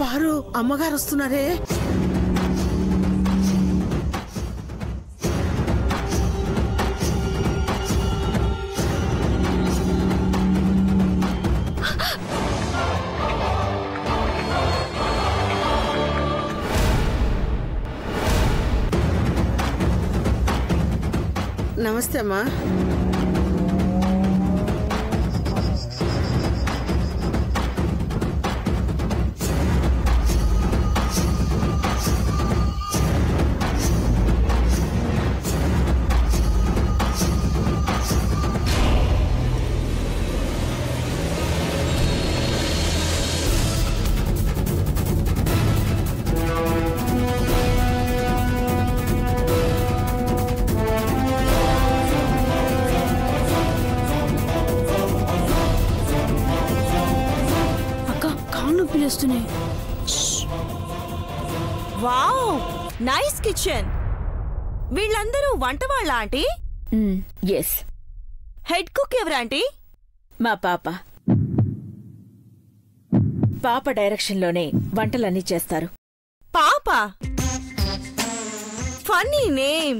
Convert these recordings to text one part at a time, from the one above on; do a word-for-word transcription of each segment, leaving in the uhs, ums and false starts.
పారు అమ్మగారు వస్తున్నారే. నమస్తే అమ్మా. Wow, nice kitchen. వీళ్ళందరూ వంట వాళ్ళ ఆంటీ? ఎస్. హెడ్ కుక్ ఎవరాంటీ? మా పాప. పాప డైరెక్షన్లోనే వంటలన్నీ చేస్తారు. పాప? Funny name.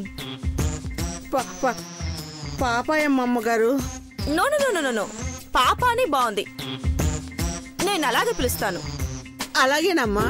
పాపాయమ్మ గారు. No no no no no Papa అని బాగుంది. నేను అలాగే పిలుస్తాను. అలాగేనమ్మా.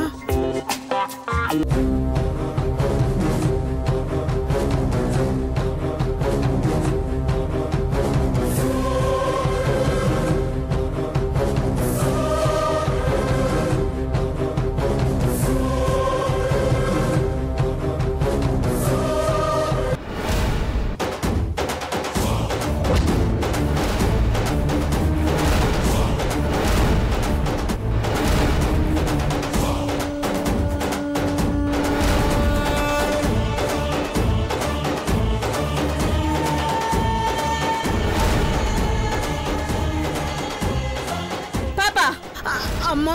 అమ్మా.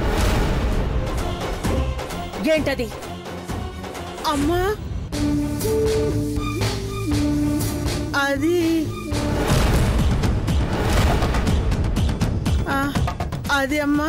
ఏంటది? అమ్మా అది అది అమ్మా.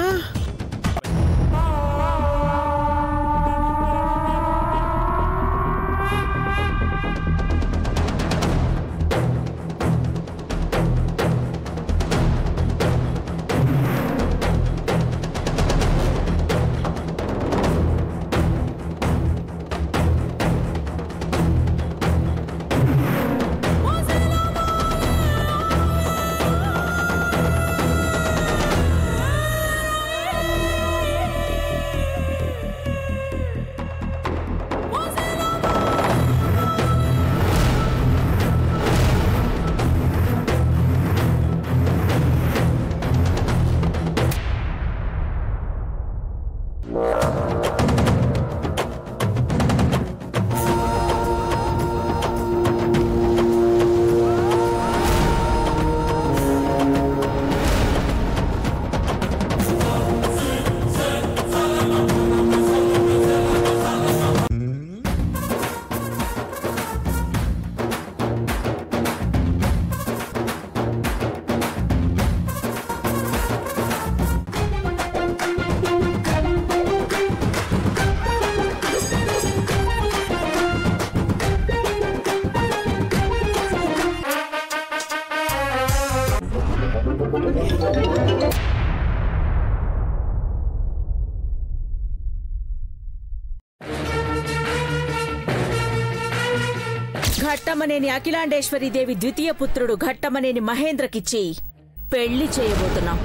ఘట్టమనేని అఖిలాండేశ్వరి దేవి ద్వితీయ పుత్రుడు ఘట్టమనేని మహేంద్రకిచ్చి పెళ్లి చేయబోతున్నాం.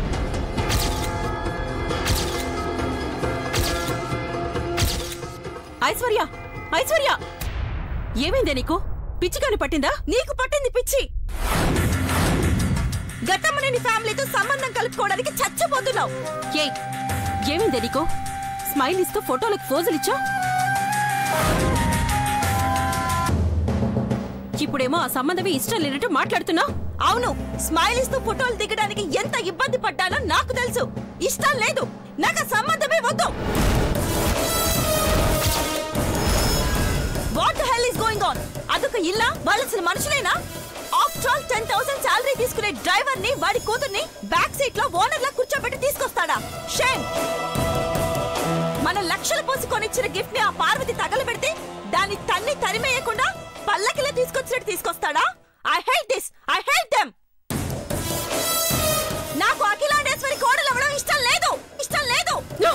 ఐశ్వర్య, ఐశ్వర్య, ఏమైందే నీకు? పిచ్చిగాని పట్టిందా? నీకు పట్టింది పిచ్చి. ఘట్టమనేని ఫ్యామిలీతో సంబంధం కలుపుకోవడానికి చచ్చిపోతున్నావు. ఏ ఏమైందే నీకు? స్మైల్ ఇస్తూ ఫోటోలకు పోజులిచ్చా. ఇప్పుడేమో ఆ సంబంధమే ఇష్టం లేనట్టు మాట్లాడుతున్నావు. అవును, స్మైల్ ఇస్తూ ఫోటోలు దిగడానికి ఎంత ఇబ్బంది పడ్డానో నాకు తెలుసు. ఇష్టం లేదు, నాకు ఆ సంబంధమే వద్దు. What the hell is going on? అదొక ఇల్లా? వాళ్ళసిన మనుషులేనా? After all ten thousand salary తీసుకునే డ్రైవర్ ని, వాడి కూతుర్ని బ్యాక్ సీట్ లో ఓనర్ లా కూర్చోబెట్టి తీసుకొస్తాడా? షేమ్. మన లక్షలు పోసి కొనిచ్చిన గిఫ్ట్ ని ఆ పార్వతి తగలబెడితే దాన్ని తన్ని తరిమేయకుండా పల్లకిలో తీసుకొచ్చినట్టు తీసుకొస్తాడా? I hate this, I hate them. నాకు అఖిలాండేశ్వరి కోడలు అవ్వడం ఇష్టం లేదు, ఇష్టం లేదు.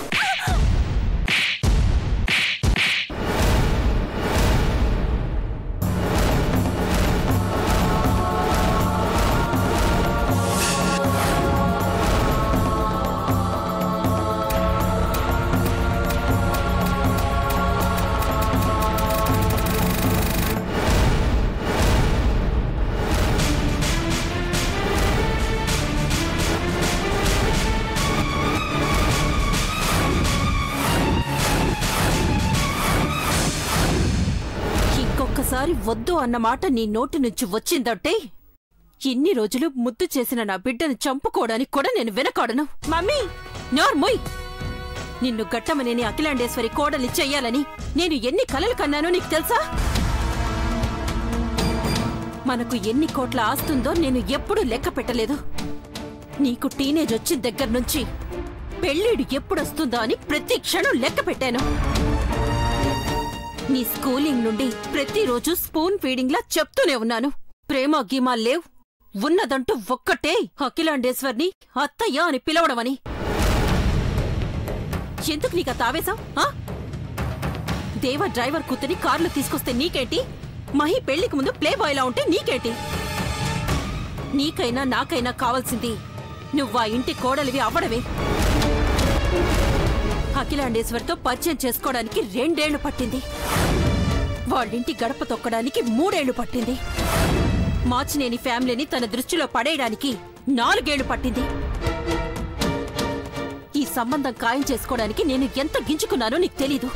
ఒక్కసారి వద్దు అన్నమాట నీ నోటి నుంచి వచ్చిందంటే ఇన్ని రోజులు ముద్దు చేసిన నా బిడ్డను చంపుకోవడానికి కూడా నేను వెనకాడను. మమ్మీ నోర్మోయ్, నిన్ను గట్టమనేని అఖిలాండేశ్వరి కోడలి చెయ్యాలని నేను ఎన్ని కలలు కన్నానో నీకు తెలుసా? మనకు ఎన్ని కోట్ల ఆస్తుందో నేను ఎప్పుడూ లెక్క పెట్టలేదు. నీకు టీనేజ్ వచ్చిన దగ్గర నుంచి పెళ్ళిడు ఎప్పుడొస్తుందో అని ప్రతి క్షణం లెక్క పెట్టాను. నీ స్కూలింగ్ నుండి ప్రతిరోజు స్పూన్ ఫీడింగ్ లా చెప్తూనే ఉన్నాను. ప్రేమ గీమా లేవ్, ఉన్నదంటూ ఒక్కటే అఖిలాండేశ్వర్ని అత్తయ్య అని పిలవడమని. ఎందుకు నీకు తావేశాం? దేవ డ్రైవర్ కూతుని కార్లు తీసుకొస్తే నీకేంటి? మహి పెళ్లికి ముందు ప్లే బాయ్లా ఉంటే నీకేంటి? నీకైనా నాకైనా కావాల్సింది నువ్వా ఇంటి కోడలివి అవ్వడమే. అఖిలాండేశ్వర్తో పరిచయం చేసుకోవడానికి రెండేళ్లు పట్టింది. వాళ్ళింటి గడప తొక్కడానికి మూడేళ్లు పట్టింది. మాచినేని ఫ్యామిలీని తన దృష్టిలో పడేయడానికి నాలుగేళ్లు పట్టింది. ఈ సంబంధం ఖాయం చేసుకోవడానికి నేను ఎంత గింజుకున్నానో నీకు తెలీదు.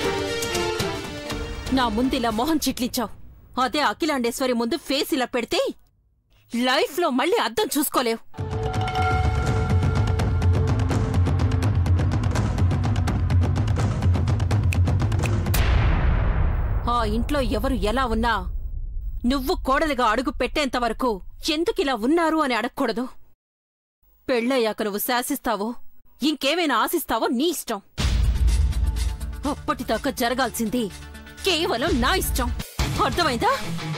నా ముందిలా మొహం చిట్లించావు. అదే అఖిలాండేశ్వరి ముందు ఫేస్ ఇలా పెడితే లైఫ్ లో మళ్ళీ అద్దం చూసుకోలేవు. ఆ ఇంట్లో ఎవరు ఎలా ఉన్నా నువ్వు కోడలిగా అడుగు పెట్టేంతవరకు ఎందుకిలా ఉన్నారు అని అడగకూడదు. పెళ్ళయ్యాక నువ్వు శాసిస్తావో ఇంకేమైనా ఆశిస్తావో నీ ఇష్టం. అప్పటిదాకా జరగాల్సింది కేవలం నా ఇష్టం. అర్థమైందా?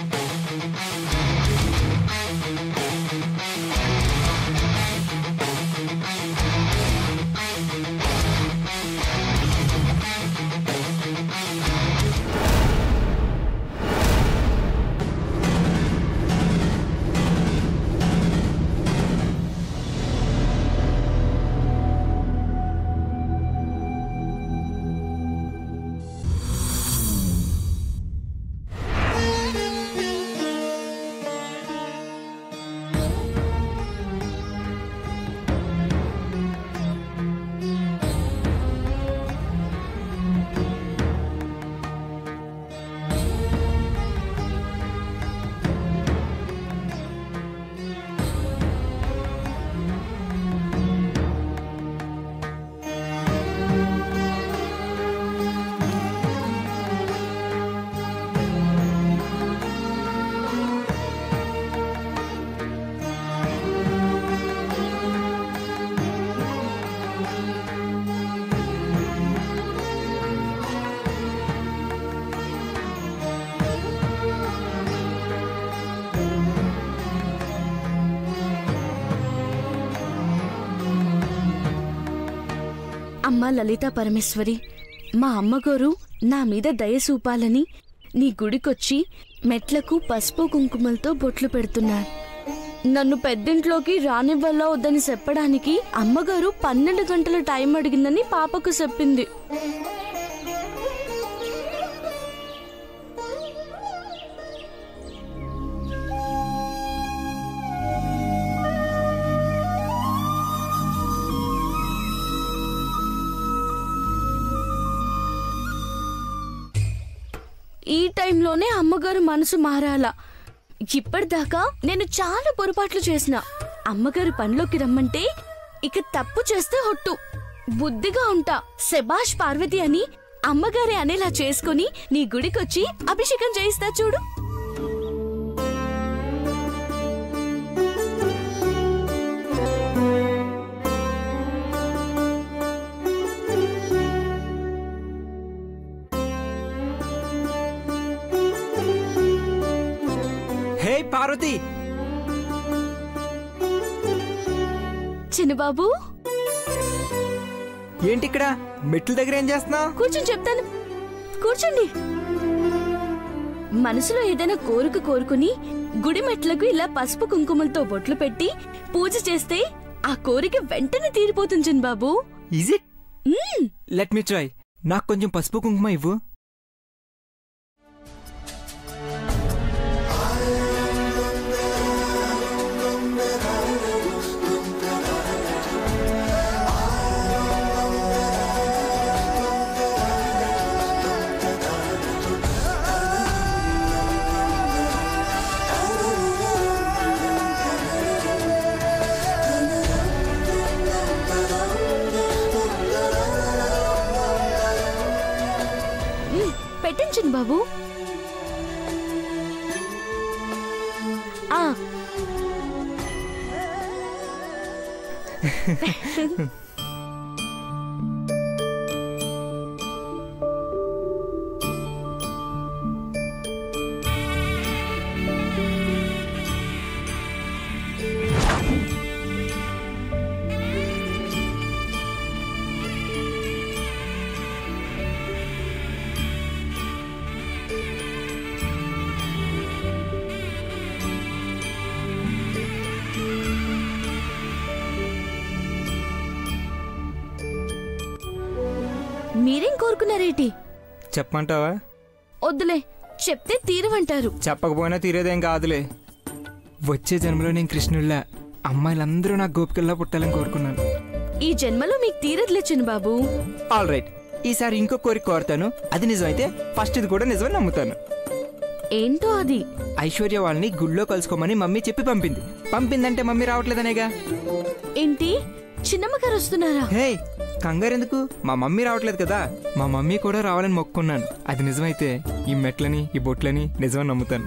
అమ్మా లలితా పరమేశ్వరి, మా అమ్మగారు నా మీద దయసూపాలని నీ గుడికొచ్చి మెట్లకు పసుపు కుంకుమలతో బొట్లు పెడుతున్నారు. నన్ను పెద్దింట్లోకి రానివ్వలా వద్దని చెప్పడానికి అమ్మగారు పన్నెండు గంటల టైం అడిగిందని పాపకు చెప్పింది. ఈ టైంలోనే అమ్మగారు మనసు మారాలా? ఇప్పటిదాకా నేను చాలా పొరపాట్లు చేసిన. అమ్మగారు పనిలోకి రమ్మంటే ఇక తప్పు చేస్తే హొట్టు. బుద్ధిగా ఉంటా. శబాష్ పార్వతి అని అమ్మగారే అనేలా చేసుకుని నీ గుడికొచ్చి అభిషేకం చేయిస్తా చూడు. పార్వతి చిన్నబాబు ఏంటి ఇక్కడ మెట్ల దగ్గర ఏం చేస్తున్నావు? కూర్చొని చెప్తాను, కూర్చోండి. మనసులో ఏదైనా కోరిక కోరుకుని గుడి మెట్లకు ఇలా పసుపు కుంకుమలతో బొట్లు పెట్టి పూజ చేస్తే ఆ కోరిక వెంటనే తీరిపోతుంది చిన్నబాబు. Is it? Let me try. నాకు కొంచెం పసుపు కుంకుమ ఇవ్వు. పెట్టండి బాబు. ఆ మీరేం కోరుకున్నారేటి? చెప్పమంటావా? వద్దులే, చెప్తే తీరవంటారు. చెప్పకపోయినా తీరేదేం కాదులే. వచ్చే జన్మలో నేను కృష్ణుల్లా అమ్మాయిలందరూ నాకు గోపికల్లా పుట్టాలని కోరుకున్నాను. ఈ జన్మలో మీకు తీరదులే చిన్నబాబు. ఆల్ రైట్, ఈసారి ఇంకో కోరిక కోరుతాను. అది నిజమైతే ఫస్ట్ ఇది కూడా నిజమని నమ్ముతాను. ఏంటో అది? ఐశ్వర్య వాళ్ళని గుళ్ళో కలుసుకోమని మమ్మీ చెప్పి పంపింది. పంపిందంటే మమ్మీ రావట్లేదనేగా. ఏంటి, చిన్నమ్మ గారు వస్తున్నారా? హే, కంగారెందుకు? మా మమ్మీ రావట్లేదు కదా, మా మమ్మీ కూడా రావాలని మొక్కున్నాను. అది నిజమైతే ఈ మెట్లని ఈ బొట్లని నిజమని నమ్ముతాను.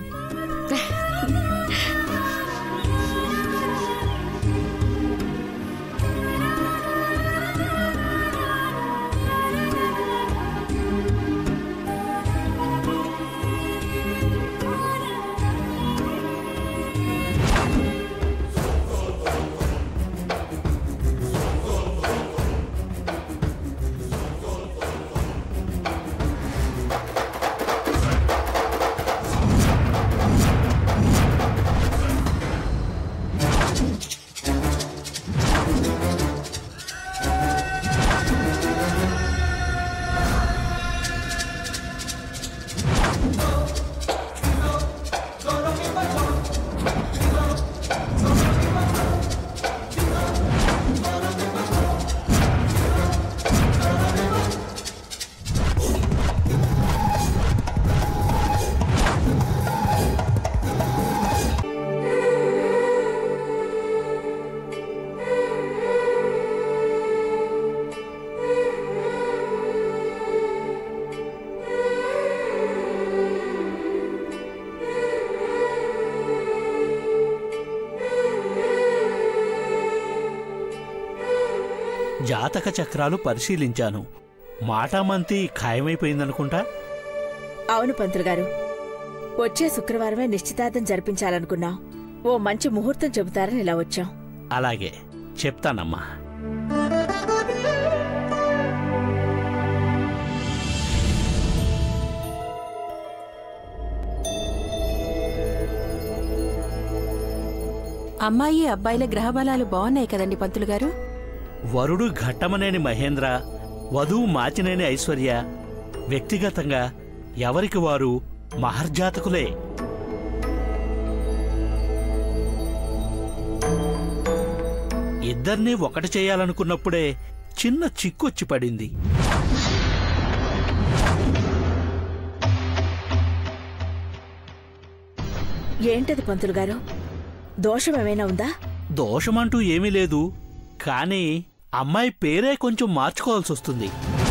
జాతక చక్రాలు పరిశీలించాను. మాటామంతి ఖాయమైపోయిందనుకుంటా. అవును పంతులు గారు, వచ్చే శుక్రవారమే నిశ్చితార్థం జరిపించాలనుకున్నాం. ఓ మంచి ముహూర్తం చెబుతారని ఇలా వచ్చాం. అలాగే చెప్తానమ్మా. అమ్మాయి అబ్బాయిల గ్రహబలాలు బాగున్నాయి కదండి పంతులు గారు? వరుడు ఘట్టమనేని మహేంద్ర, వధువు మాచినేని ఐశ్వర్య వ్యక్తిగతంగా ఎవరికి వారు మహర్జాతకులే. ఇద్దర్నీ ఒకటి చేయాలనుకున్నప్పుడే చిన్న చిక్కొచ్చి పడింది. ఏంటది పంతులు గారు, దోషమేమైనా ఉందా? దోషమంటూ ఏమీ లేదు, కానీ అమ్మాయి పేరే కొంచెం మార్చుకోవాల్సి వస్తుంది.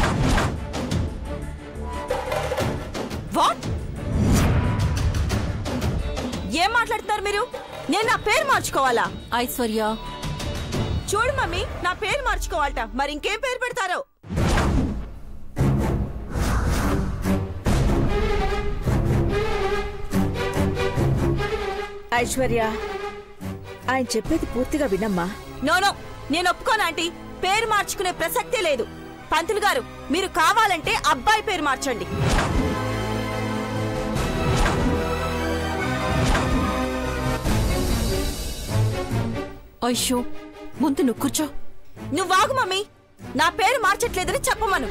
ఏం మాట్లాడుతున్నారు మీరు? నేను నా పేరు మార్చుకోవాలా? ఐశ్వర్య చూడు మమ్మీ, నా పేరు మార్చుకోవాలట, మరి ఇంకేం పేరు పెడతారో? ఐశ్వర్య, ఆయన చెప్పేది పూర్తిగా వినమ్మా. నోనో, నేను ఒప్పుకోను ఆంటీ. పేరు మార్చుకునే ప్రసక్తే లేదు. పంతులు గారు, మీరు కావాలంటే అబ్బాయి పేరు మార్చండి. అయ్యో, ముందు నువ్వు కూర్చో. నువ్వు వాగు మమ్మీ. నా పేరు మార్చట్లేదని చెప్పమను.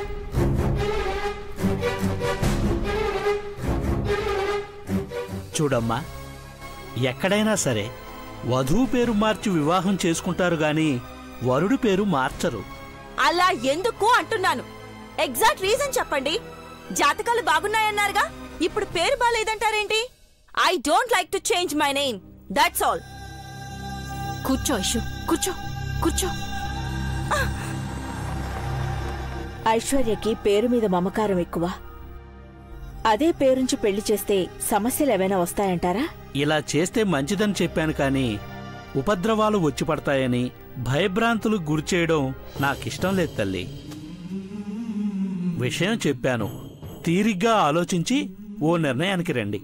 చూడమ్మా, ఎక్కడైనా సరే వధువు పేరు మార్చి వివాహం చేసుకుంటారు గాని వరుడు పేరు మార్చరు. అలా ఎందుకు అంటున్నాను? ఎగ్జాక్ట్ రీజన్ చెప్పండి. జాతకాలు బాగున్నాయన్నారుగా, ఇప్పుడు పేరు బాలేదంటారేంటి? I don't like to change my name, that's all. కూర్చో ఐషు, కూర్చో కూర్చో. ఐశ్వర్యకి పేరు మీద మమకారం ఎక్కువ. అదే పేరుంచి పెళ్లి చేస్తే సమస్యలు ఏమైనా వస్తాయంటారా? ఇలా చేస్తే మంచిదని చెప్పాను కానీ ఉపద్రవాలు వచ్చి పడతాయని భయభ్రాంతులు గురిచేయడం నాకిష్టం లేదు తల్లి. విషయం చెప్పాను, తీరిగ్గా ఆలోచించి ఓ నిర్ణయానికి రండి.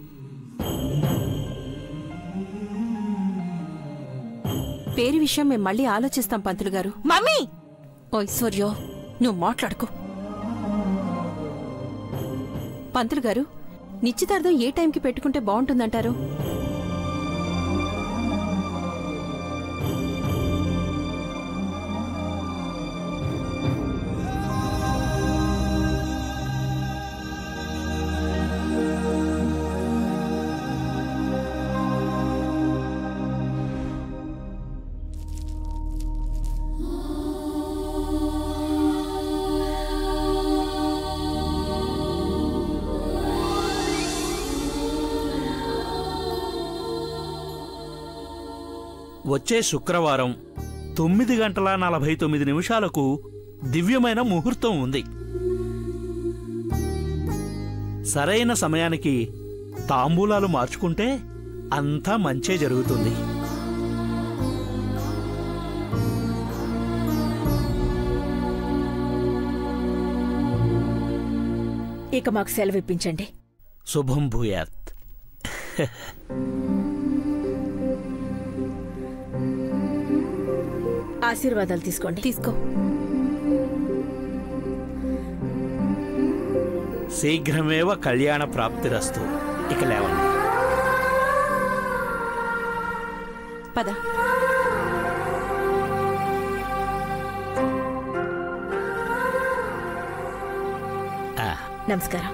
పేరు విషయం మేము మళ్ళీ ఆలోచిస్తాం పంతులు గారు. మమ్మీ! ఓ ఐశ్వర్యో, నువ్వు మాట్లాడుకో. పంతులు గారు, నిశ్చితార్థం ఏ టైంకి పెట్టుకుంటే బాగుంటుందంటారు? వచ్చే శుక్రవారం తొమ్మిది గంటల నలభై తొమ్మిది నిమిషాలకు దివ్యమైన ముహూర్తం ఉంది. సరైన సమయానికి తాంబూలాలు మార్చుకుంటే అంతా మంచే జరుగుతుంది. ఇక మాకు సెలవు ఇప్పించండి. శుభం భూయాత్. ఆశీర్వాదాలు తీసుకోండి. తీసుకో. శీఘ్రమేవ కళ్యాణ ప్రాప్తిరస్తు. ఇక లేవండి. పద. నమస్కారం.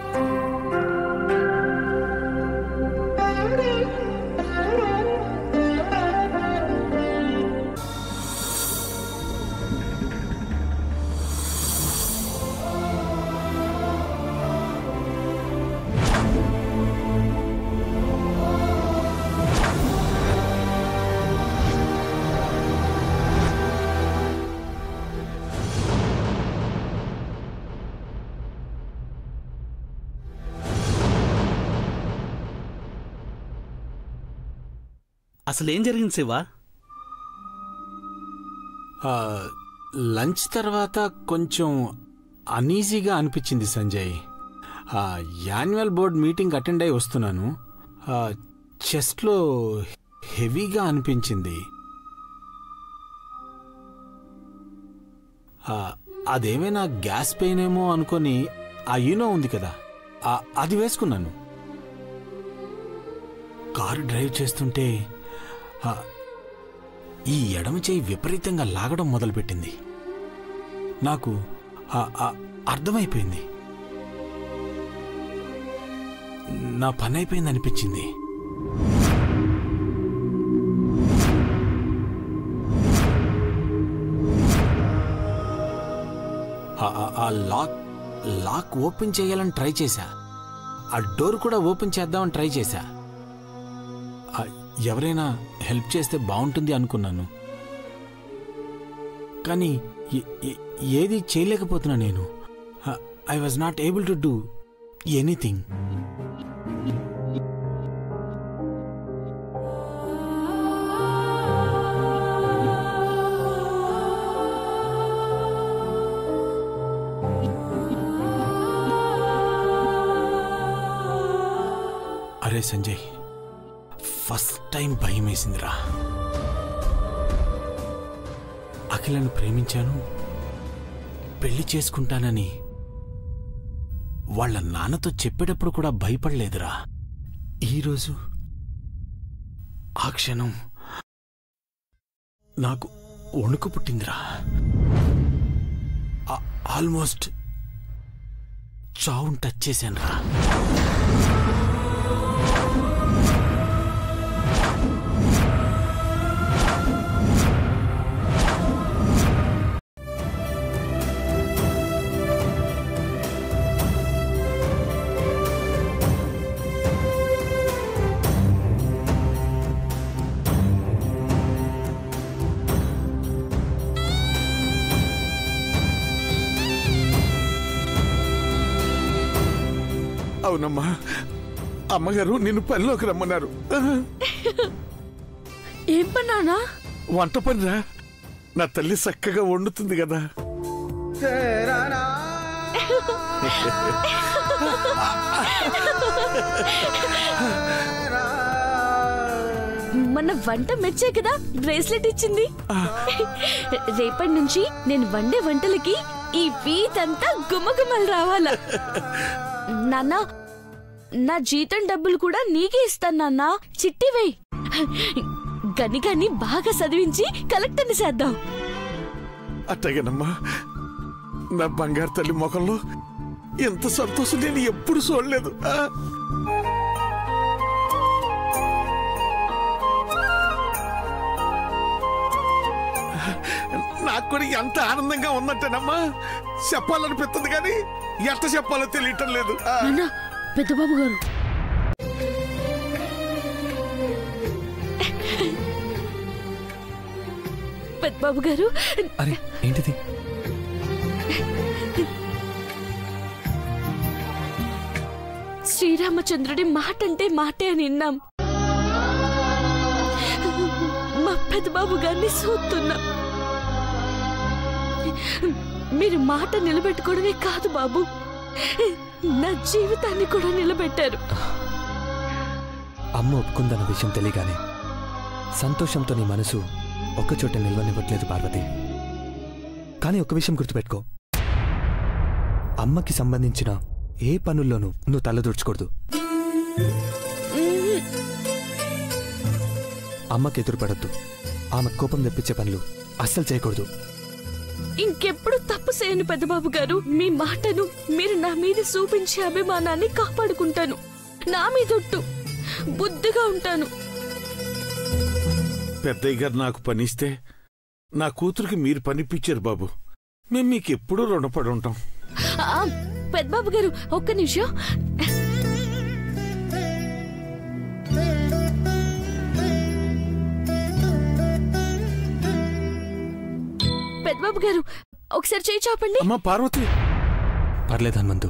అసలేం జరిగింది శివ? లంచ్ తర్వాత కొంచెం అనీజీగా అనిపించింది Sanjay. Annual board meeting attend అయి వస్తున్నాను. చెస్ట్లో హెవీగా అనిపించింది. అదేమైనా గ్యాస్ పెయిన్ ఏమో అనుకొని ఆ యూనో ఉంది కదా, అది వేసుకున్నాను. కారు డ్రైవ్ చేస్తుంటే ఈ ఎడమ చేయి విపరీతంగా లాగడం మొదలుపెట్టింది. నాకు అర్థమైపోయింది, నా పని అయిపోయింది అనిపించింది. ఆ లాక్ లాక్ ఓపెన్ చేయాలని ట్రై చేశా. ఆ డోర్ కూడా ఓపెన్ చేద్దామని ట్రై చేశా. ఎవరైనా హెల్ప్ చేస్తే బాగుంటుంది అనుకున్నాను, కానీ ఏది చేయలేకపోతున్నా నేను. I was not able to do anything. అరే సంజయ్, ఫస్ట్ టైం భయం వేసిందిరా. అఖిలను ప్రేమించాను, పెళ్లి చేసుకుంటానని వాళ్ళ నాన్నతో చెప్పేటప్పుడు కూడా భయపడలేదురా. ఈరోజు ఆ క్షణం నాకు వణుకు పుట్టిందిరా. ఆల్మోస్ట్ చావును టచ్ చేశాను రా. అవునమ్మా, అమ్మగారు నిన్ను పనిలోకి రమ్మన్నారు. ఏం పన్నానా? వంట పనిరా. నా తల్లి చక్కగా వండుతుంది కదా. మన వంట మెచ్చే కదా బ్రేస్లెట్ ఇచ్చింది. రేపటి నుంచి నేను వండే వంటలకి ఈ వీధంతా గుమ్మగుమ్మలు రావాలా. నాన్న, నా జీతం డబ్బులు కూడా నీకే ఇస్తాను నాన్న. చిట్టి వేయ్. గనిగాని బాగా చదివించి కలెక్టర్ని చేద్దాం. అట్టగేనమ్మా. నా బంగారు తల్లి ముఖంలో ఎంత సంతోషం నేను ఎప్పుడు చూడలేదు. నాకు కూడా ఎంత ఆనందంగా ఉన్నట్టేనమ్మా. చెప్పాలనిపిస్తుంది కానీ ఎట్ట చెప్పాలో తెలియటం లేదు. పెద్దబాబు గారు, పెద్దబాబు గారు. అరే ఏంటిది? శ్రీరామచంద్రుడి మాట అంటే మాటే అని విన్నాం. మా పెద్దబాబు గారిని చూస్తున్నాం. మీరు మాట నిలబెట్టుకోవడమే కాదు బాబు, నా జీవితాన్ని కూడా నిలబెట్టారు. అమ్మ ఒప్పుకుందన్న విషయం తెలియగానే సంతోషంతో నీ మనసు ఒక్కచోట నిల్వనివ్వట్లేదు పార్వతి. కానీ ఒక విషయం గుర్తుపెట్టుకో, అమ్మకి సంబంధించిన ఏ పనుల్లోనూ నువ్వు తలదూర్చకూడదు. అమ్మకి ఎదురుపడద్దు. ఆమె కోపం తెప్పించే పనులు అస్సలు చేయకూడదు. ఇంకెప్పుడు తప్పు చేయను పెద్దబాబు గారు. మీ మాటను, మీరు నా మీద చూపించే అభిమానాన్ని కాపాడుకుంటాను. నా మీదొట్టు బుద్ధిగా ఉంటాను. పెద్దయ్య గారు నాకు పనిస్తే నా కూతురికి మీరు పనిపించారు బాబు. మేము మీకు ఎప్పుడూ రుణపడి ఉంటాం. పెద్దబాబు గారు ఒక్క నిమిషం. పెద్దబాబు గారు ఒకసారి చేయి చాపండి. అమ్మా పార్వతి. పర్లేదు హనుమంతు.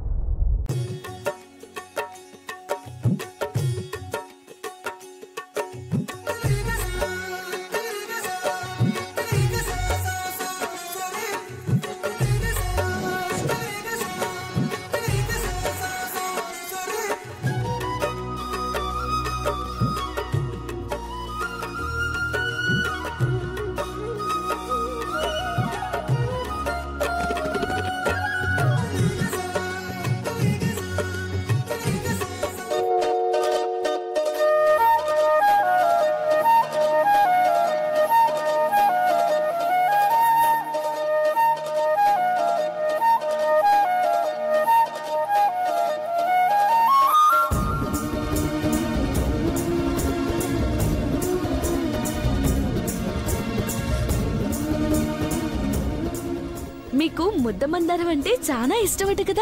మీకు ముద్దమందారం అంటే చాలా ఇష్టమట కదా.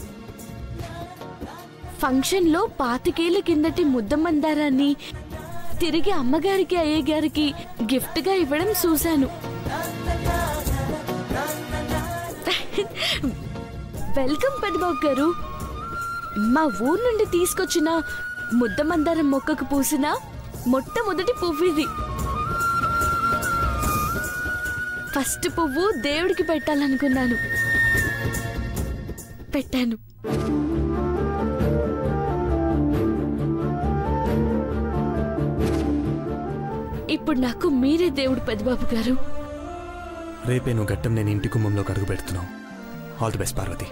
ఫంక్షన్ లో పాతికేళ్ల కిందటి ముద్దమందారాన్ని తిరిగి అమ్మగారికి అయ్య గారికి గిఫ్ట్ గా ఇవ్వడం చూశాను. వెల్కమ్ పెద్దబాబు గారు. మా ఊరు నుండి తీసుకొచ్చిన ముద్దమందారం మొక్కకు పూసిన మొట్టమొదటి పువ్వు ఇది. ఫస్ట్ పువ్వు దేవుడికి పెట్టాలనుకున్నాను, పెట్టాను. ఇప్పుడు నాకు మీరే దేవుడు పెద్దబాబు గారు. రేపే నువ్వు ఘట్టం నేను ఇంటి కుమ్మంలోకి అడుగు పెడుతున్నావు. All the best Parvathi.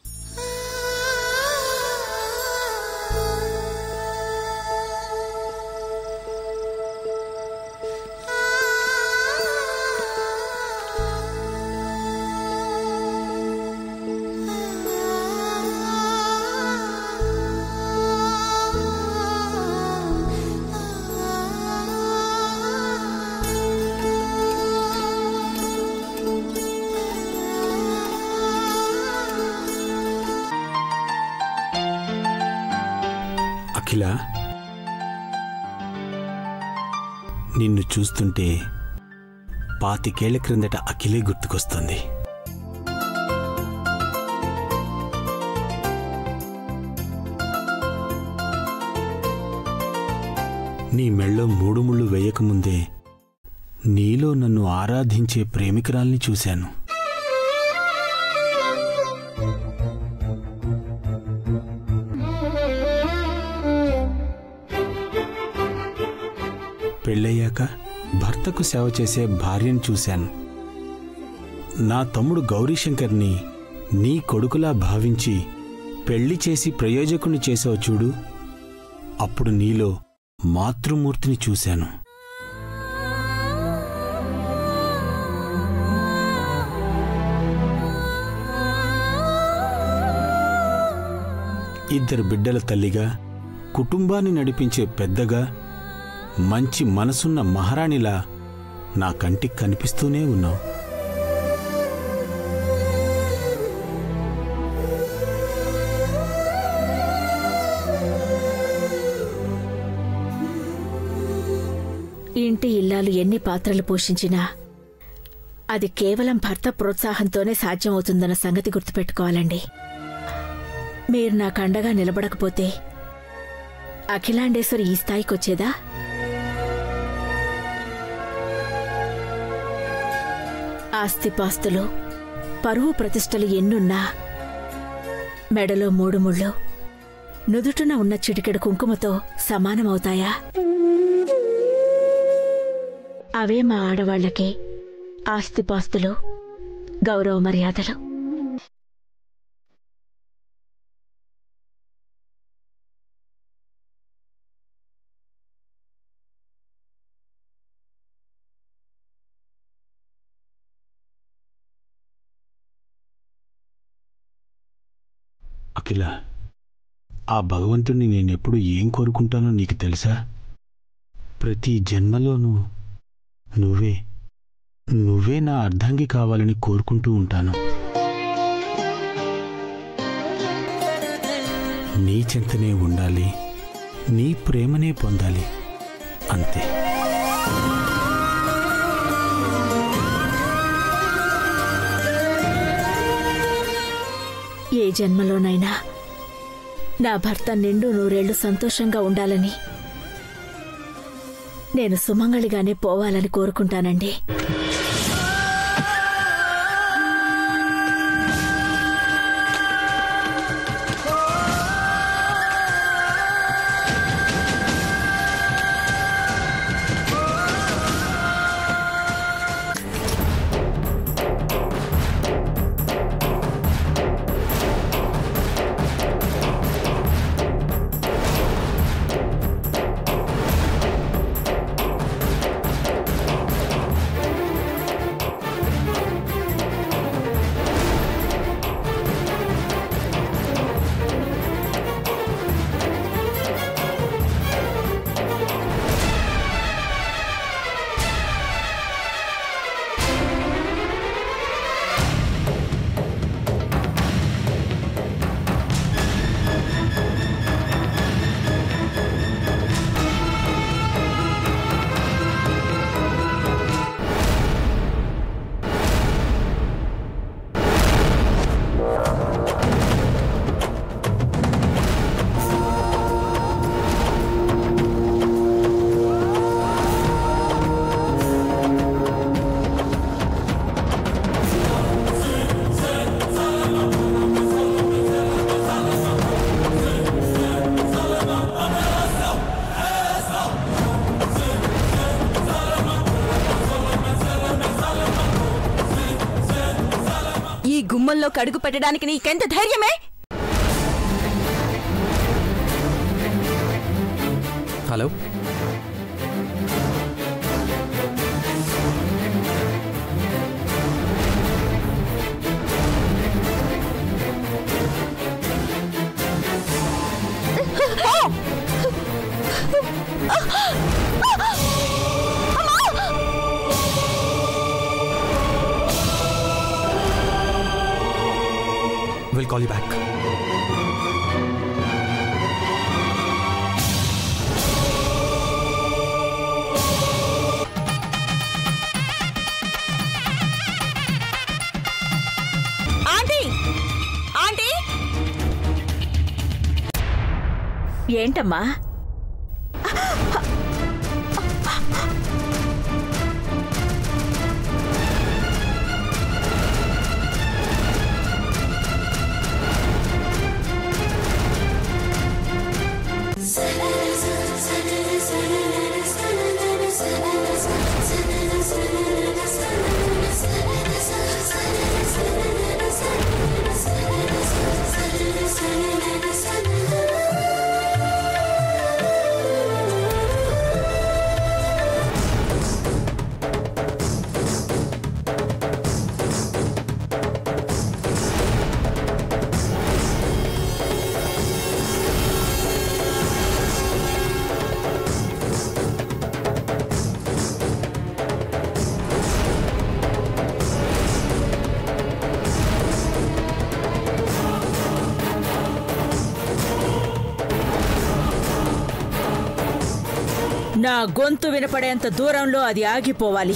Akhila, నిన్ను చూస్తుంటే పాతికేళ్ల క్రిందట అఖిలే గుర్తుకొస్తుంది. నీ మెళ్ళో మూడు ముళ్ళు వేయకముందే నీలో నన్ను ఆరాధించే ప్రేమికురాల్ని చూశాను. పెళ్ళయ్యాక భర్తకు సేవ చేసే భార్యను చూశాను. నా తమ్ముడు గౌరీశంకర్ని నీ కొడుకులా భావించి పెళ్లి చేసి ప్రయోజకుని చేసావు చూడు, అప్పుడు నీలో మాతృమూర్తిని చూశాను. ఇద్దరు బిడ్డల తల్లిగా, కుటుంబాన్ని నడిపించే పెద్దగా, మంచి మనసున్న మహారాణిలా నా కంటికి కనిపిస్తూనే ఉన్నావు. ఇంటి ఇల్లాలు ఎన్ని పాత్రలు పోషించినా అది కేవలం భర్త ప్రోత్సాహంతోనే సాధ్యమవుతుందన్న సంగతి గుర్తుపెట్టుకోవాలండి. మీరు నాకు అండగా నిలబడకపోతే అఖిలాండేశ్వరి ఈ స్థాయికొచ్చేదా? ఆస్తిపాస్తులు, పరువు ప్రతిష్టలు ఎన్నున్నా మెడలో మూడు ముళ్ళు, నుదుటున ఉన్న చిటికెడు కుంకుమతో సమానమవుతాయా? అవే మా ఆడవాళ్లకి ఆస్తిపాస్తులు, గౌరవ మర్యాదలు. అఖిల, ఆ భగవంతుణ్ణి నేనెప్పుడు ఏం కోరుకుంటానో నీకు తెలుసా? ప్రతి జన్మలోనూ నువ్వే నువ్వే నా అర్ధాంగి కావాలని కోరుకుంటూ ఉంటాను. నీ చెంతనే ఉండాలి, నీ ప్రేమనే పొందాలి, అంతే. ఏ జన్మలోనైనా నా భర్త నిండు నూరేళ్లు సంతోషంగా ఉండాలని, నేను సుమంగళిగానే పోవాలని కోరుకుంటానండి. వంటగదిలో కడుగు పెట్టడానికి నీకెంత ధైర్యమే? Hello, we'll call you back. Aunty, aunty, ఏంటమ్మా? నా గొంతు వినపడేంత దూరంలో అది ఆగిపోవాలి.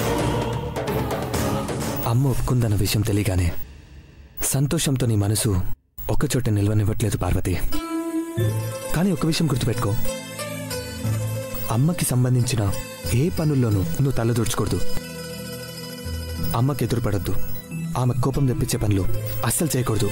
అమ్మ ఒప్పుకుందన్న విషయం తెలియగానే సంతోషంతో నీ మనసు ఒక్కచోట నిల్వనివ్వట్లేదు పార్వతి. కానీ ఒక విషయం గుర్తుపెట్టుకో, అమ్మకి సంబంధించిన ఏ పనుల్లోనూ నువ్వు తలదూర్చకూడదు. అమ్మకి ఎదురుపడొద్దు. ఆమె కోపం తెప్పించే పనులు అస్సలు చేయకూడదు.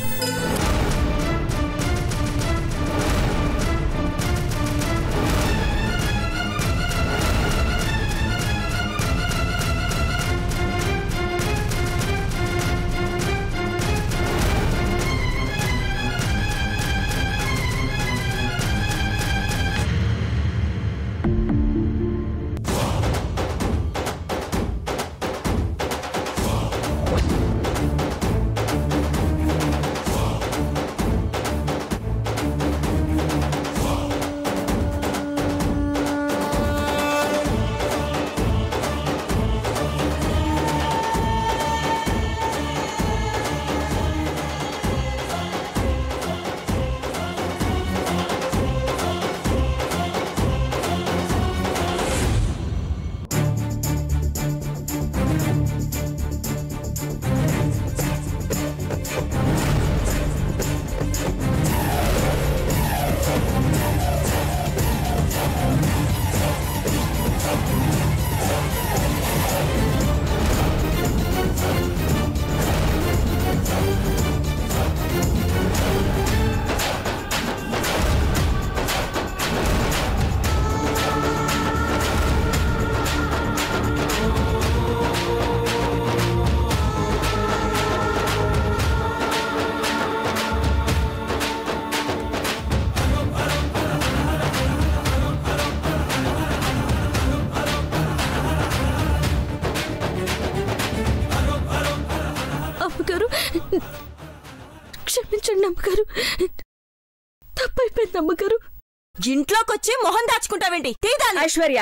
క్షమించండి అమ్మగారు, తప్పైపోయింది అమ్మగారు. ఇంట్లోకొచ్చి మొహం దాచుకుంటావేంటి? తీదాన్ని. ఐశ్వర్య,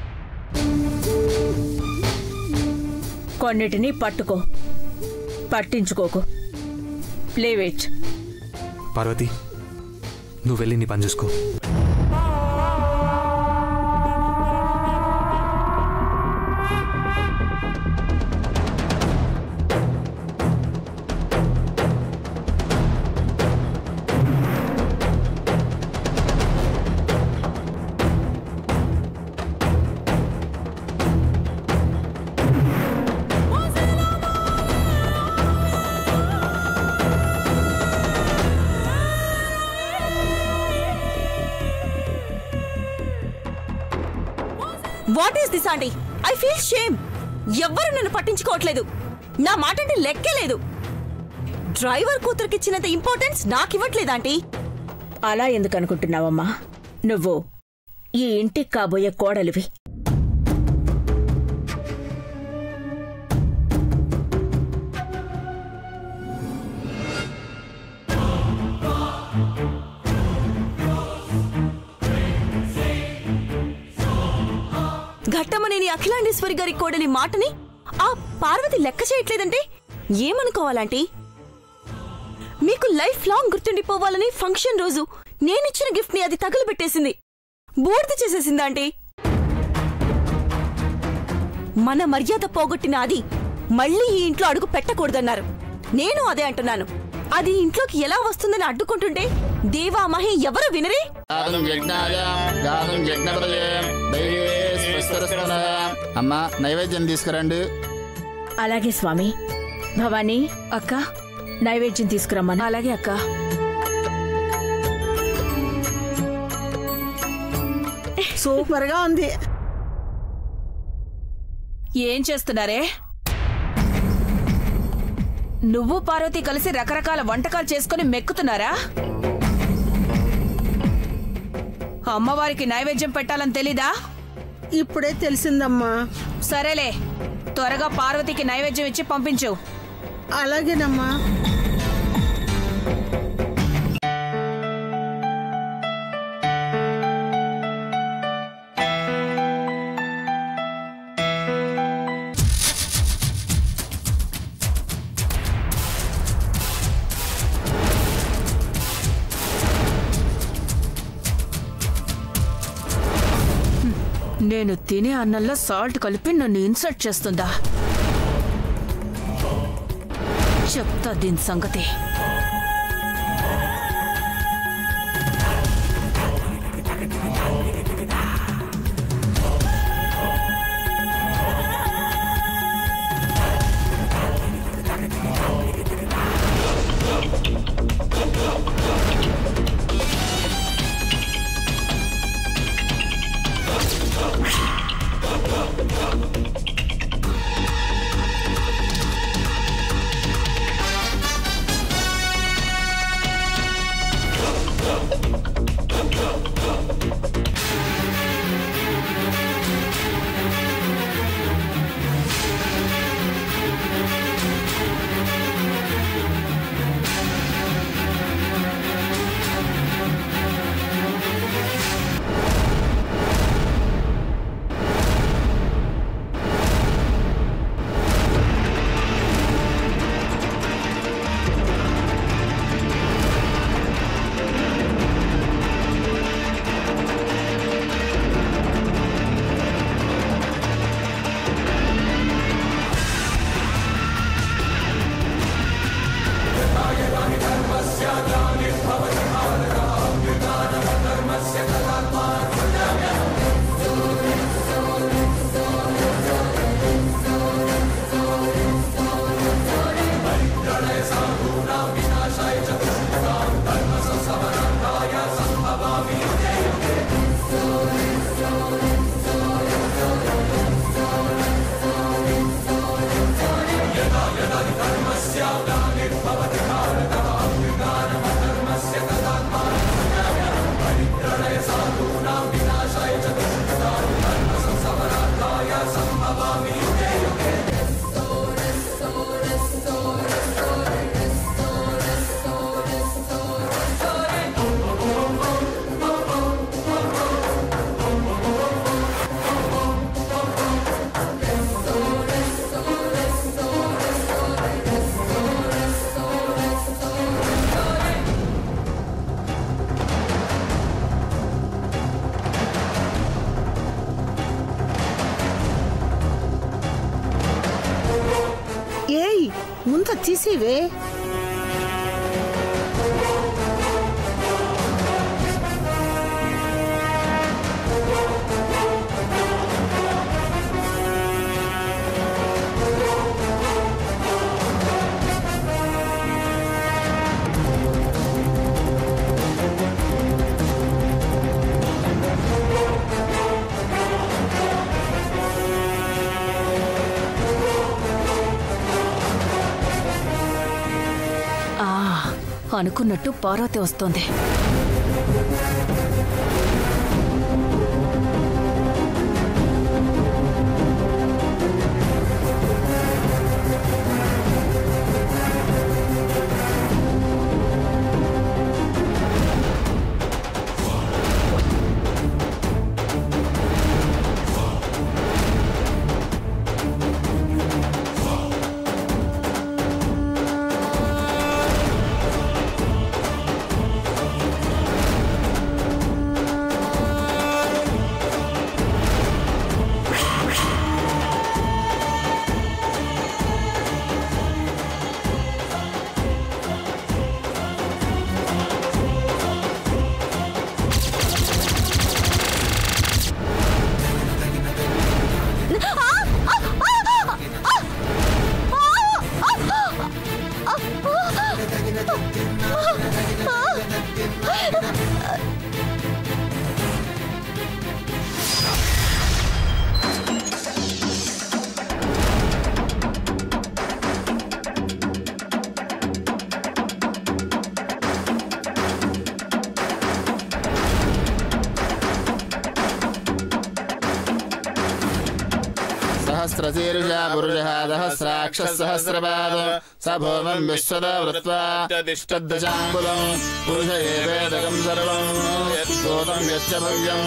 కొన్నిటిని పట్టుకో, పట్టించుకోకు. ప్లేవేట్. పార్వతి, నువ్వు వెళ్ళి నీ పని చూసుకో. What is this aunty? I feel shame. ఎవ్వరు నన్ను పట్టించుకోవట్లేదు. నా మాటంటే లెక్కే లేదు. డ్రైవర్ కూతురికిచ్చినంత ఇంపార్టెన్స్ నాకివ్వట్లేదాంటీ? అలా ఎందుకు అనుకుంటున్నావమ్మా? నువ్వు ఈ ఇంటికి కాబోయే కోడలివి. ఘట్టమనేని అఖిలాండేశ్వరి గారి కోడలి మాటని ఆ పార్వతి లెక్క చేయట్లేదంటే ఏమనుకోవాలంటీ? మీకు లైఫ్ లాంగ్ గుర్తుండిపోవాలని ఫంక్షన్ రోజు నేనిచ్చిన గిఫ్ట్ ని అది తగులుబెట్టేసింది, బూర్తి చేసేసిందాంటీ. మన మర్యాద పోగొట్టిన అది మళ్ళీ ఈ ఇంట్లో అడుగు పెట్టకూడదన్నారు. నేను అదే అంటున్నాను. అది ఇంట్లోకి ఎలా వస్తుందని అడ్డుకుంటుంటే దేవా మహి ఎవరు వినరే? అమ్మా నైవేద్యం తీసుకురండి. అలాగే స్వామి. భవానీ అక్క, నైవేద్యం తీసుకురమ్మా. అలాగే అక్క. సూపర్ గా ఉంది. ఏం చేస్తున్నారే? నువ్వు పార్వతి కలిసి రకరకాల వంటకాలు చేసుకుని మెక్కుతున్నారా? అమ్మవారికి నైవేద్యం పెట్టాలని తెలీదా? ఇప్పుడే తెలిసిందమ్మా. సరేలే, త్వరగా పార్వతికి నైవేద్యం ఇచ్చి పంపించు. అలాగేనమ్మా. నేను తినే అన్నంలో సాల్ట్ కలిపి నన్ను ఇన్సల్ట్ చేస్తుందా? చెప్తా దీని సంగతి. ఏయ్, ముందు తీసివే. అనుకున్నట్టు పార్వతి వస్తోంది. सहस्रशीर्षा पुरुषः सहस्राक्षः सहस्रपादो स भौमं विश्वदा वृत्वा तिष्ठद्दशाङ्गुलम् पुरुष एवेदकं सर्वं यत्सूतं यच्च भव्यं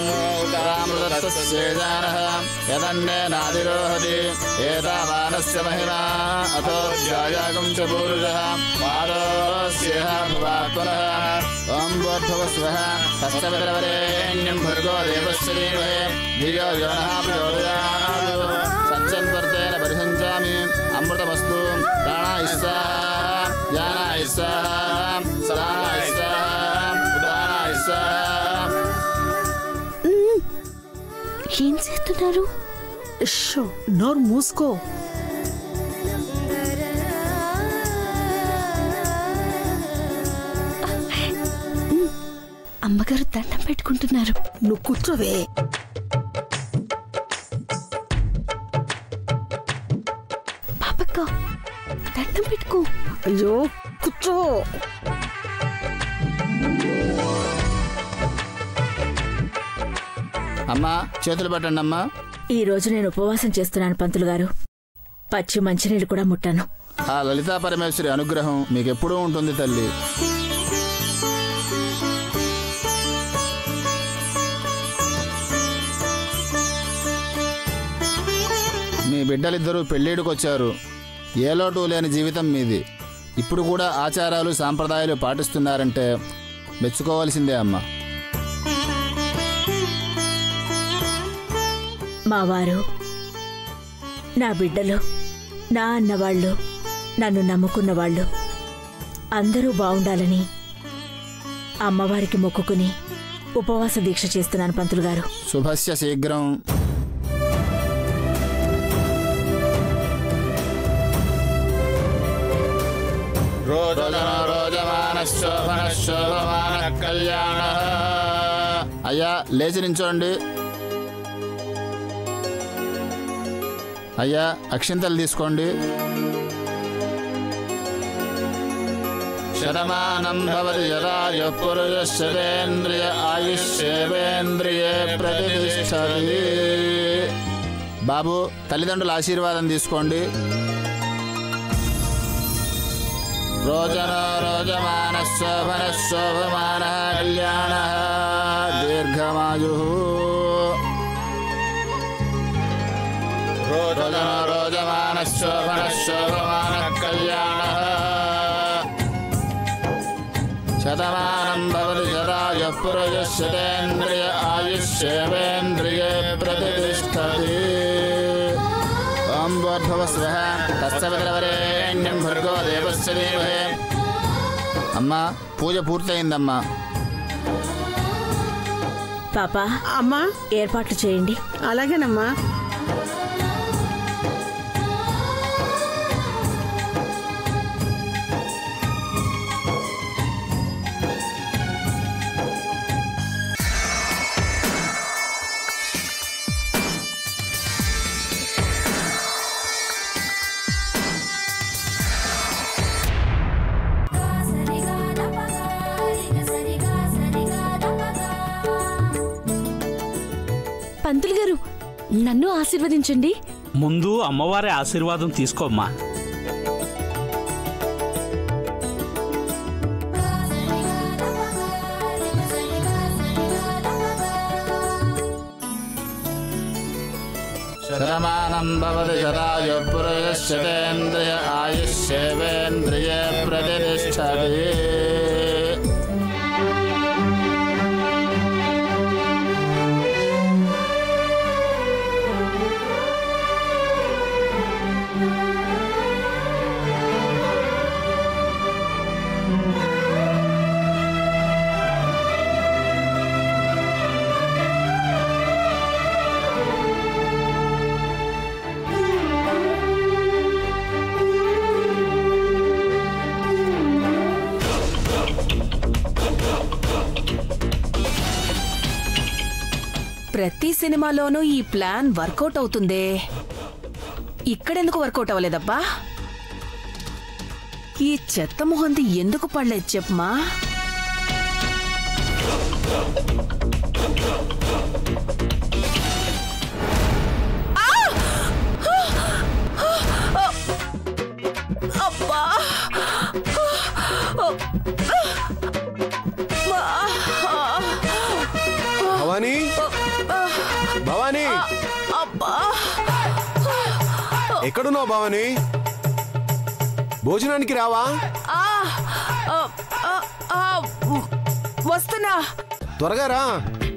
रामदत्तस्येजानः यदन्नेनादिरोहति एतावानस्य महिमा अतो ध्यायागं च पुरुषः पादोऽस्यः भवात्मनः ॐ भूर्भुवस्वः तस्सवितरवरेण्यं भर्गो देवस्य धीमहि धियो यो नः प्रचोदयात् सच्चन्वर्तेन परिसञ्चामि अमृतमस्तु प्राणाय स्वाहा ज्ञानाय स्वाहा सदानाय स्वाहा उदानाय स्वाहा। ఏం చేస్తున్నారు? షో నోరు మూసుకో. అమ్మగారు దండం పెట్టుకుంటున్నారు. నువ్వు కూర్చోవే. పాపక్క దండం పెట్టుకో. అయ్యో కూర్చో. అమ్మా చేతులు పట్టండి అమ్మా. ఈ రోజు నేను ఉపవాసం చేస్తున్నాను పంతులు గారు. పచ్చి మంచినీళ్ళు కూడా ముట్టాను. ఆ లలితా పరమేశ్వరి అనుగ్రహం మీకెప్పుడూ ఉంటుంది తల్లి. మీ బిడ్డలిద్దరూ పెళ్ళిడికొచ్చారు. ఏ లోటు లేని జీవితం మీది. ఇప్పుడు కూడా ఆచారాలు సాంప్రదాయాలు పాటిస్తున్నారంటే మెచ్చుకోవాల్సిందే అమ్మా. మా వారు, నా బిడ్డలు, నా అన్నవాళ్ళు, నన్ను నమ్ముకున్న వాళ్ళు అందరూ బావుండాలని అమ్మవారికి మొక్కుకుని ఉపవాస దీక్ష చేస్తున్నాను పంతులు గారు. శుభస్య శీఘ్రం. అయ్యా లేచి నించోండి. అయ్యా అక్షింతలు తీసుకోండి. శతమానం భవతి యదాయ పురుషేంద్రియ ఆయుష్యేంద్రియే ప్రతిష్టతి. బాబు తల్లిదండ్రుల ఆశీర్వాదం తీసుకోండి. రోజన రోజమాన శోభన శోభమాన కళ్యాణ దీర్ఘమాయు. రోజన రోజమాన శోభన శోభమాన కళ్యాణ శతమానం భవతి యదాయ పురుషేంద్రియ ఆయుష్యేంద్రియే ప్రతిష్టతి. ఓం భూర్భువస్వః తత్సవితుర్వరేణ్యం భర్గో దేవస్య ధీమహి. అమ్మా పూజ పూర్తయిందమ్మా. పాపా అమ్మా ఏర్పాట్లు చేయండి. అలాగేనమ్మా. పంతులు గారు నన్ను ఆశీర్వదించండి. ముందు అమ్మవారి ఆశీర్వాదం తీసుకోమ్మా. శతమానం భవతి శతాయు పురుషేంద్రియ ఆయుష్యేవేంద్రియ ప్రతిష్టతి. ప్రతి సినిమాలోనూ ఈ ప్లాన్ వర్కౌట్ అవుతుందే, ఇక్కడెందుకు వర్కౌట్ అవ్వలేదబ్బా? ఈ చెత్త మొహంది ఎందుకు పడలేదు చెప్పమా? భవానీ, భవానీ, ఎక్కడున్నావు భవానీ? భోజనానికి రావా? వస్తున్నా, త్వరగా రా.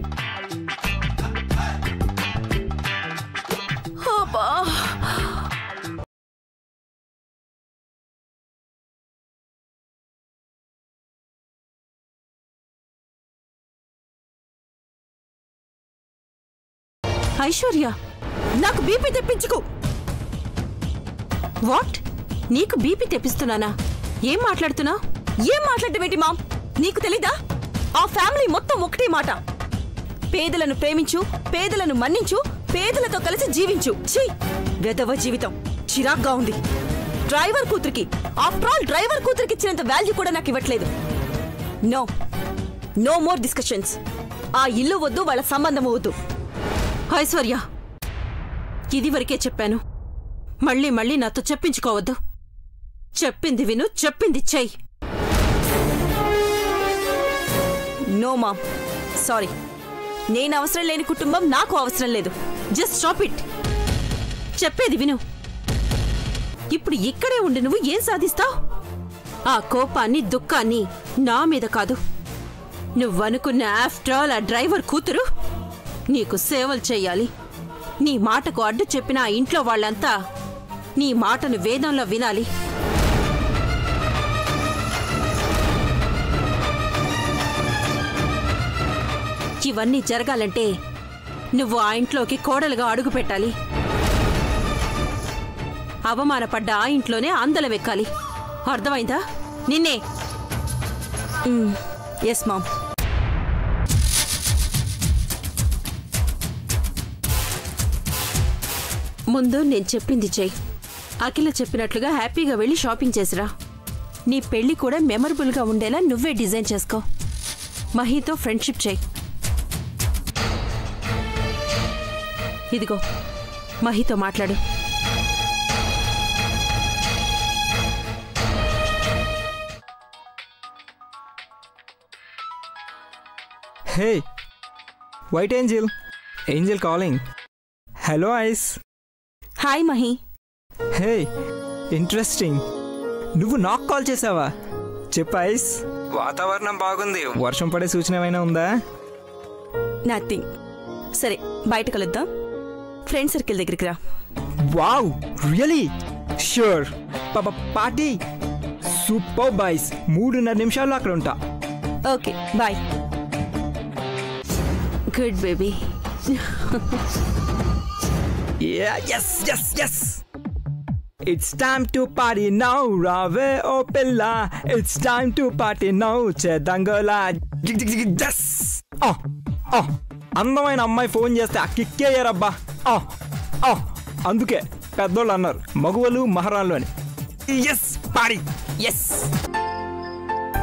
ఐశ్వర్య, నాకు బీపీ తెప్పించుకో. వాట్? నీకు బీపీ తెప్పిస్తున్నానా? ఏం మాట్లాడుతున్నా? ఏం మాట్లాడటమేంటి మామ్? నీకు తెలీదా? ఆ ఫ్యామిలీ మొత్తం ఒకటే మాట, పేదలను ప్రేమించు, పేదలను మన్నించు, పేదలతో కలిసి జీవించు. ఛీ, వెధవ జీవితం, చిరాగ్గా ఉంది. డ్రైవర్ కూతురికి, ఆఫ్టర్ ఆల్ డ్రైవర్ కూతురికి ఇచ్చినంత వాల్యూ కూడా నాకు ఇవ్వట్లేదు. No no more discussions. ఆ ఇల్లు వద్దు, వాళ్ళ సంబంధం వద్దు. ఐశ్వర్య, ఇది వరకే చెప్పాను, మళ్ళీ మళ్ళీ నాతో చెప్పించుకోవద్దు. చెప్పింది విను, చెప్పింది చెయ్యి. No mom, sorry. నేను అవసరం లేని కుటుంబం నాకు అవసరం లేదు. Just stop it. చెప్పేది విను. ఇప్పుడు ఇక్కడే ఉండి నువ్వు ఏం సాధిస్తావు? ఆ కోపాన్ని, దుఃఖాన్ని నా మీద కాదు, నువ్వనుకున్న ఆఫ్టర్ ఆల్ ఆ డ్రైవర్ కూతురు నీకు సేవలు చెయ్యాలి. నీ మాటకు అడ్డు చెప్పిన ఆ ఇంట్లో వాళ్ళంతా నీ మాటను వేదంలో వినాలి. ఇవన్నీ జరగాలంటే నువ్వు ఆ ఇంట్లోకి కోడలుగా అడుగు పెట్టాలి. అవమానపడ్డ ఆ ఇంట్లోనే అందలమెక్కాలి. అర్థమైందా? నిన్నే. Yes mom. ముందు నేను చెప్పింది చెయ్యి. అఖిల చెప్పినట్లుగా హ్యాపీగా వెళ్ళి షాపింగ్ చేసిరా. నీ పెళ్లి కూడా మెమరబుల్గా ఉండేలా నువ్వే డిజైన్ చేసుకో. మహీతో ఫ్రెండ్షిప్ చెయ్యి. ఇదిగో మహీతో మాట్లాడు. Hey white angel, angel calling. Hello Ice. Hi Mahi. Hey interesting, నువ్వు నాకు కాల్ చేసావా? చెప్పు ఐస్. వాతావరణం బాగుంది, వర్షం పడే సూచన ఏమైనా ఉందా? నథింగ్. సరే బయట కలుద్దాం, ఫ్రెండ్ సర్కిల్ దగ్గరికి రా. Wow, really? ష్యూర్. పాప పార్టీ సూపర్ బాయ్స్. మూడున్నర నిమిషాల్లో అక్కడ ఉంటా. Okay bye. Good baby. Yeah, yes, yes, yes. It's time to party now, Rave oh Pilla. It's time to party now, Chedangola. Yes. Oh, oh. అందమైన అమ్మాయి phone చేస్తే ఆ కిక్కేయరబ్బా. ఓ ఓ అందుకే పెద్దోళ్ళు అన్నారు మగువలు మహారాళ్ళు అని. ఎస్ పాడి. ఎస్.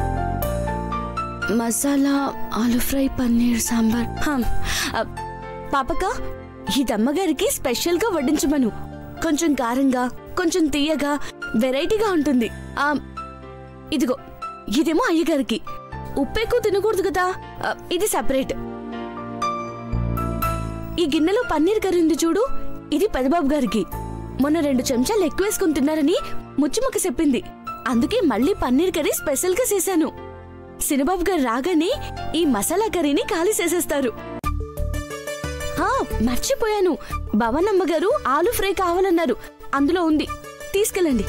మసాలా ఆలు ఫ్రై పన్నీర్ సాంబార్. పాపక ఇదమ్మగారికి స్పెషల్ గా వడ్డించమను. కొంచెం కారంగా, కొంచెం తీయగా, వెరైటీగా ఉంటుంది. ఆ ఇదిగో ఇదేమో అయ్యగారికి. ఉప్పు ఎక్కువ తినకూడదు కదా, ఇది సెపరేట్. ఈ గిన్నెలో పన్నీర్ కర్రీ ఉంది చూడు, ఇది పెదబాబు గారికి. మొన్న రెండు చెంచాలు ఎక్కువ వేసుకుని తిన్నారని ముచ్చుముక్క చెప్పింది. అందుకే మళ్ళీ పన్నీర్ కర్రీ స్పెషల్ గా చేశాను. సినబాబు గారు రాగానే ఈ మసాలా కర్రీని ఖాళీ చేసేస్తారు. మర్చిపోయాను, భవనమ్మ గారు ఆలు ఫ్రై కావాలన్నారు, అందులో ఉంది, తీసుకెళ్ళండి.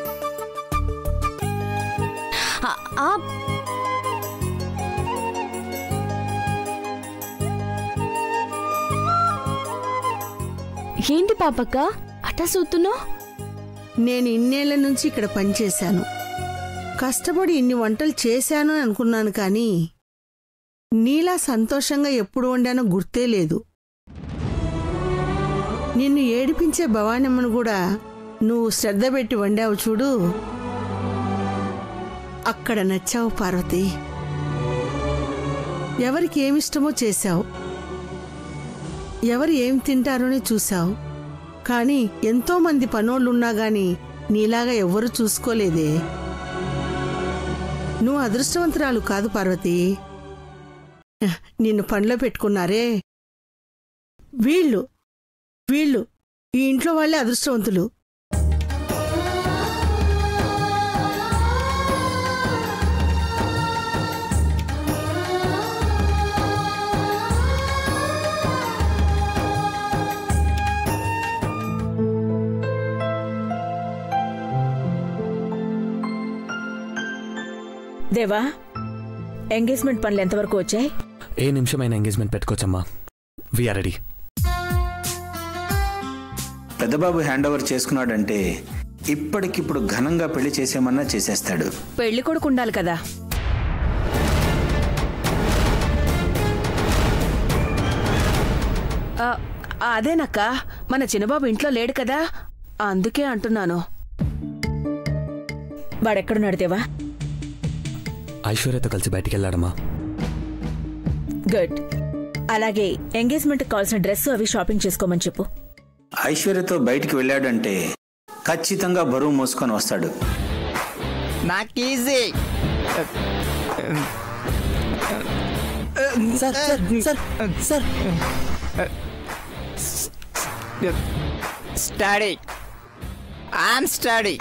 ఏంటి పాపక్క అట్టా సూతున్నావు? నేను ఇన్నేళ్ల నుంచి ఇక్కడ పనిచేశాను, కష్టపడి ఇన్ని వంటలు చేశాను అనుకున్నాను, కానీ నీలా సంతోషంగా ఎప్పుడు వండానో గుర్తే లేదు. నిన్ను ఏడిపించే భవానమ్మను కూడా నువ్వు శ్రద్ధ పెట్టి వండావు చూడు, అక్కడ నచ్చావు పార్వతి. ఎవరికి ఏమిష్టమో చేశావు, ఎవరు ఏం తింటారోనే చూశావు. కానీ ఎంతో మంది పనోళ్ళున్నా గాని నీలాగా ఎవ్వరూ చూసుకోలేదే. నువ్వు అదృష్టవంతురాలు కాదు పార్వతి. నిన్ను పనిలో పెట్టుకున్నారే వీళ్ళు వీళ్ళు ఈ ఇంట్లో వాళ్ళే అదృష్టవంతులు. దేవా, ఎంగేజ్మెంట్ పనులు ఎంతవరకు వచ్చాయి? ఏ నిమిషమైన ఎంగేజ్మెంట్ పెట్టుకోవచ్చమ్మా. We're ready. పెద్దబాబు హ్యాండ్ ఓవర్ చేసుకున్నాడంటే ఇప్పటికిప్పుడు ఘనంగా పెళ్లి చేసేమన్నా చేసేస్తాడు. పెళ్లి కొడుకు ఉండాలి కదా. అదేనక్క, మన చిన్నబాబు ఇంట్లో లేడు కదా, అందుకే అంటున్నాను. వాడెక్కడున్నాడు దేవా? ఐశ్వర్యతో కలిసి బయటికి వెళ్ళాడమ్మా. గుడ్. అలాగే ఎంగేజ్మెంట్ కావాల్సిన డ్రెస్ అవి షాపింగ్ చేసుకోమని చెప్పు. ఐశ్వర్యతో బయటికి వెళ్ళాడంటే ఖచ్చితంగా బరువు మోసుకొని వస్తాడు. నాకు easy. Sir sir sir study I'm study.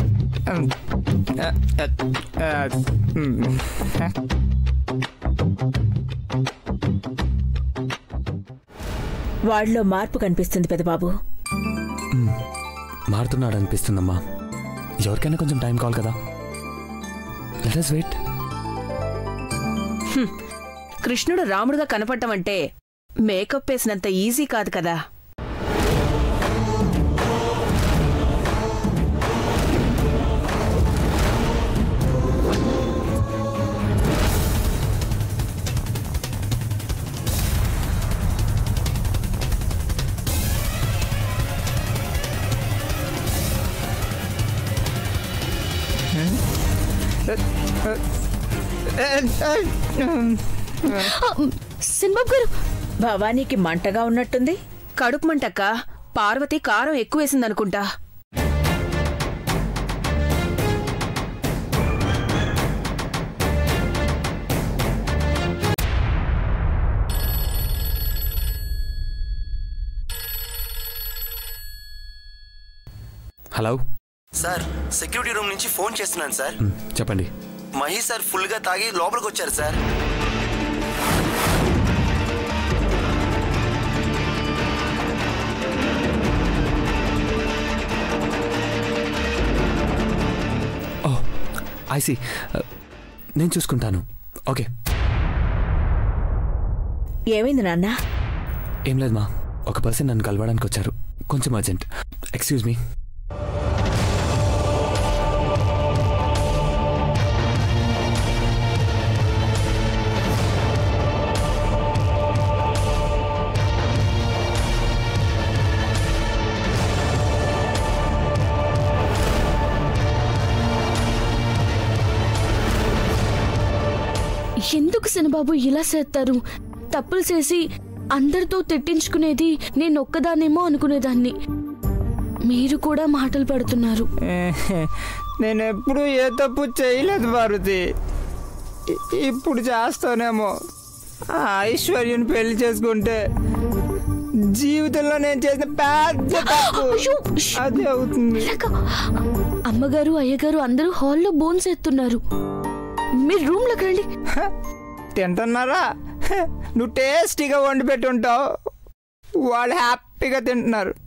వాడిలో మార్పు కనిపిస్తుంది పెద్దబాబు. మారుతున్నాడు అనిపిస్తుందమ్మా. ఎవరికైనా కొంచెం టైం కావాలి కదా. Let us wait. కృష్ణుడు రాముడుగా కనపడటం అంటే మేకప్ వేసినంత ఈజీ కాదు కదా. సిన్బాబు గారు, భవానీకి మంటగా ఉన్నట్టుంది. కడుపు మంటక్క, పార్వతి కారం ఎక్కువ వేసిందనుకుంటా. హలో సార్, సెక్యూరిటీ రూమ్ నుంచి ఫోన్ చేస్తున్నాను సార్. చెప్పండి. మహేష్ సార్ ఫుల్ గా తాగి లోపలికి వచ్చారు సార్. Oh I see. నేను చూసుకుంటాను. ఓకే. ఏమైంది నాన్న? ఏం లేదు మా, ఒక పర్సన్ నన్ను కలవడానికి వచ్చారు, కొంచెం అర్జెంట్. Excuse me. ఎందుకు సినబాబు ఇలా చేస్తారు? తప్పులు చేసి అందరితో తిట్టించుకునేది నేను ఒక్కదాన్నేమో అనుకునేదాన్ని. మీరు కూడా మాటలు పడుతున్నారు. నేను ఎప్పుడు ఏ తప్పు చేయలేదు పార్వతి. ఇప్పుడు చేస్తానేమో. ఐశ్వర్యని పెళ్లి చేసుకుంటే జీవితంలో నేను చేసిన పెద్ద తప్పు అదే అవుతుంది. అమ్మగారు అయ్యగారు అందరూ హాల్లో బోన్స్ ఎత్తున్నారు. మీరు రూమ్ లోకి రండి. తింటున్నారా? నువ్వు టేస్టీగా వండి పెట్టి ఉంటావు, వాళ్ళు హ్యాపీగా తింటున్నారు.